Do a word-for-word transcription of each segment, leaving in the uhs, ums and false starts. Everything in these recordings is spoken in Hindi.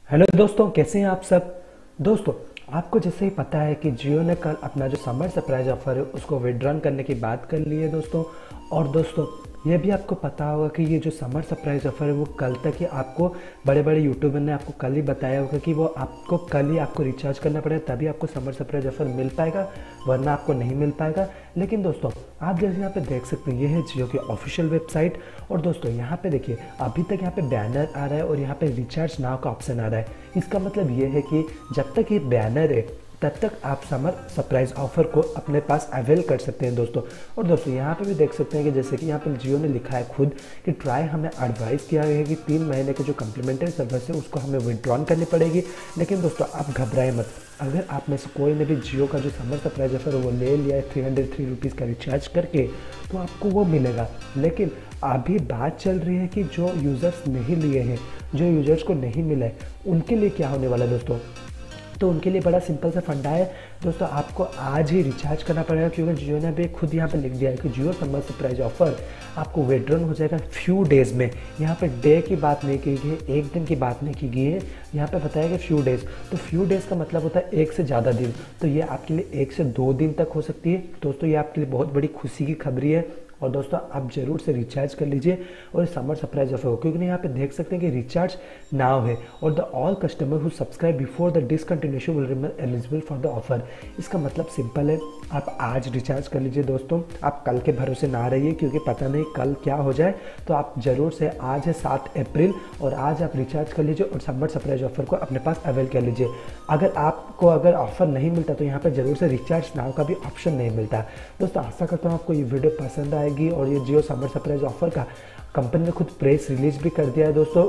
हेलो दोस्तों, कैसे हैं आप सब। दोस्तों, आपको जैसे ही पता है कि जियो ने कल अपना जो समर सरप्राइज ऑफर है उसको विड्रॉन करने की बात कर ली है दोस्तों। और दोस्तों, ये भी आपको पता होगा कि ये जो समर सरप्राइज ऑफर है वो कल तक ही आपको बड़े बड़े यूट्यूबर ने आपको कल ही बताया होगा कि वो आपको कल ही आपको रिचार्ज करना पड़ेगा, तभी आपको समर सरप्राइज ऑफर मिल पाएगा, वरना आपको नहीं मिल पाएगा। लेकिन दोस्तों, आप जैसे यहाँ पे देख सकते हैं, ये है जियो की ऑफिशियल वेबसाइट। और दोस्तों, यहाँ पे देखिए, अभी तक यहाँ पे बैनर आ रहा है और यहाँ पे रिचार्ज नाउ का ऑप्शन आ रहा है। इसका मतलब ये है कि जब तक ये बैनर है तब तक आप समर सरप्राइज ऑफर को अपने पास अवेल कर सकते हैं दोस्तों। और दोस्तों, यहाँ पे भी देख सकते हैं कि जैसे कि यहाँ पे जियो ने लिखा है खुद कि ट्राई हमें एडवाइस किया है कि तीन महीने के जो कम्प्लीमेंट्री सर्विस है उसको हमें विड्रॉन करनी पड़ेगी। लेकिन दोस्तों, आप घबराए मत। अगर आप में से कोई ने भी जियो का जो समर सरप्राइज ऑफर है वो ले लिया है थ्री हंड्रेड थ्री रुपीज़ का रिचार्ज करके, तो आपको वो मिलेगा। लेकिन अभी बात चल रही है कि जो यूज़र्स नहीं लिए हैं, जो यूज़र्स को नहीं मिला है, उनके लिए क्या होने वाला है दोस्तों। तो उनके लिए बड़ा सिंपल सा फंडा है दोस्तों, आपको आज ही रिचार्ज करना पड़ेगा, क्योंकि जियो ने भी खुद यहाँ पे लिख दिया है कि जियो समर सरप्राइज ऑफर आपको विड्रॉन हो जाएगा फ्यू डेज़ में। यहाँ पे डे की बात नहीं की गई है, एक दिन की बात नहीं की गई है, यहाँ पे बताया कि फ्यू डेज़। तो फ्यू डेज़ का मतलब होता है एक से ज़्यादा दिन, तो ये आपके लिए एक से दो दिन तक हो सकती है दोस्तों। ये आपके लिए बहुत बड़ी खुशी की खबरी है। और दोस्तों, आप जरूर से रिचार्ज कर लीजिए और समर सरप्राइज ऑफर हो, क्योंकि यहाँ पे देख सकते हैं कि रिचार्ज नाउ है और the all customer who subscribe before the discontinuation will remain eligible for the offer. इसका मतलब सिंपल है, आप आज रिचार्ज कर लीजिए दोस्तों। आप कल के भरोसे ना रहिए, क्योंकि पता नहीं कल क्या हो जाए। तो आप जरूर से, आज है सात अप्रैल और आज आप रिचार्ज कर लीजिए और समर सरप्राइज ऑफर को अपने पास अवेल कर लीजिए। अगर आपको अगर ऑफर नहीं मिलता तो यहाँ पर जरूर से रिचार्ज नाउ का भी ऑप्शन नहीं मिलता। दोस्तों, आशा करता हूँ आपको ये वीडियो पसंद आएगी। और ये जियो समर सरप्राइज ऑफर का कंपनी ने खुद प्रेस रिलीज भी कर दिया है दोस्तों।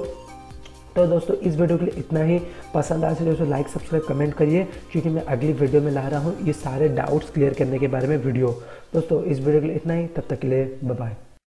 तो दोस्तों, इस वीडियो के लिए इतना ही। पसंद आए तो दोस्तों लाइक सब्सक्राइब कमेंट करिए, क्योंकि मैं अगली वीडियो में ला रहा हूँ ये सारे डाउट्स क्लियर करने के बारे में वीडियो। दोस्तों, इस वीडियो के लिए इतना ही, तब तक के लिए बाय बाय।